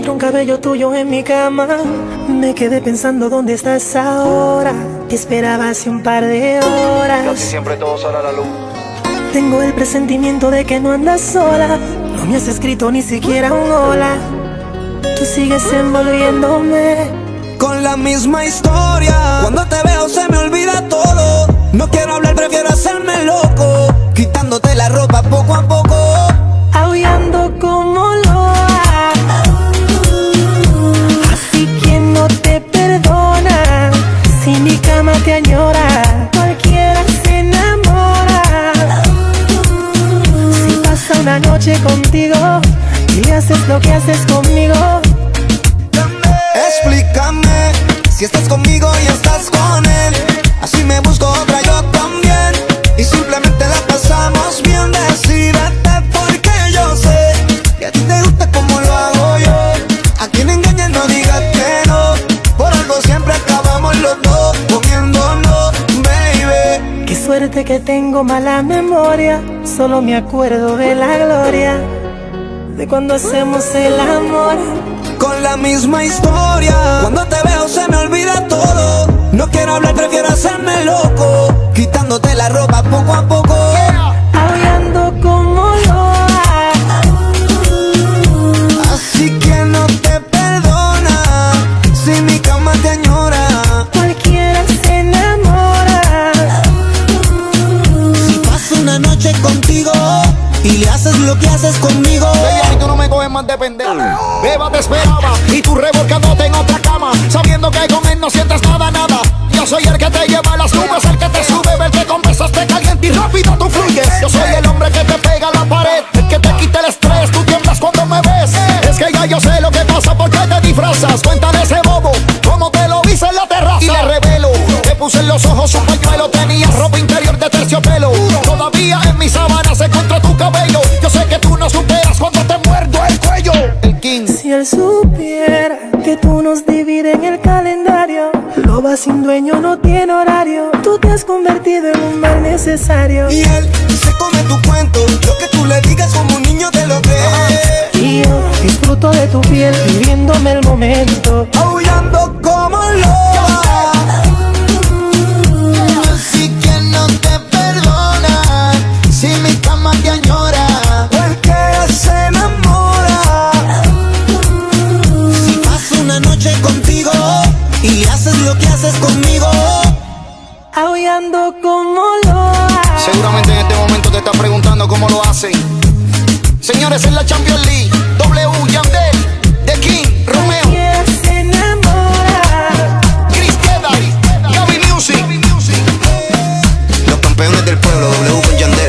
encontré un cabello tuyo en mi cama. Me quedé pensando dónde estás ahora. Te esperaba hace un par de horas. Casi siempre todo sale a la luz. Tengo el presentimiento de que no andas sola. No me has escrito ni siquiera un hola. Tú sigues envolviéndome con la misma historia. Cuando te veo se me olvida todo. No quiero hablar, prefiero hacerme loco, quitándote la ropa poco a poco, aullando como loa. Así que no te perdona. Si mi cama te añora, cualquiera se enamora. Si pasa una noche contigo y haces lo que haces conmigo, explícame si estás conmigo y estás con él. Así me busco otra yo también, y simplemente la pasamos bien. Decídete porque yo sé que a ti te gusta como lo hago yo. A quien engañes no digas que no. Por algo siempre acabamos los dos comiéndonos, baby. Qué suerte que tengo mala memoria. Solo me acuerdo de la gloria de cuando hacemos el amor. Con la misma historia. Cuando te veo se me olvida todo. No quiero hablar, prefiero hacerme loco, quitándote la ropa poco a poco, aullando como loa. Así que no te perdona. Si mi cama te añora, cualquiera se enamora. Si paso una noche contigo y le haces lo que haces conmigo, Bella, y tú no me coges más de pendejo. Beba te esperaba y tú revolcándote en otra cama, sabiendo que con él no sientes nada, nada. Yo soy el que te lleva a las nubes, el que te sube, el que con besos te calienta y rápido tú fluyes. Yo soy el hombre que te pega a la pared, el que te quita el estrés, tú tiemblas cuando me ves. Es que ya yo sé lo que pasa porque te disfrazas. Cuéntale ese bobo cómo te lo hice en la terraza. Y le revelo, te puse en los ojos un pañuelo, tenías ropa interior de terciopelo. Todavía en mis sábanas se encuentra tu cabello. Yo sé que tú no superas cuando te muerdo el cuello. El King. Si él supiera que tú nos divides en el calendario, loba sin dueño no tiene horario. Tú te has convertido en un mal necesario. y él se come tu cuento. Lo que tú le digas como un niño te lo cree. Y yo disfruto de tu piel, viviéndome el momento, aullando como loa. Así que no te perdona. Si mi cama te añora, cualquiera se enamora. Si paso una noche contigo y le haces lo que haces conmigo, aullando como loa. Seguramente en este momento te estás preguntando cómo lo hacen. Señores, en la Champions League, W, Yandel, The King, Romeo, Cualquiera se enamora. Chris Queda, Gaby Music. los campeones del pueblo, W con Yandel.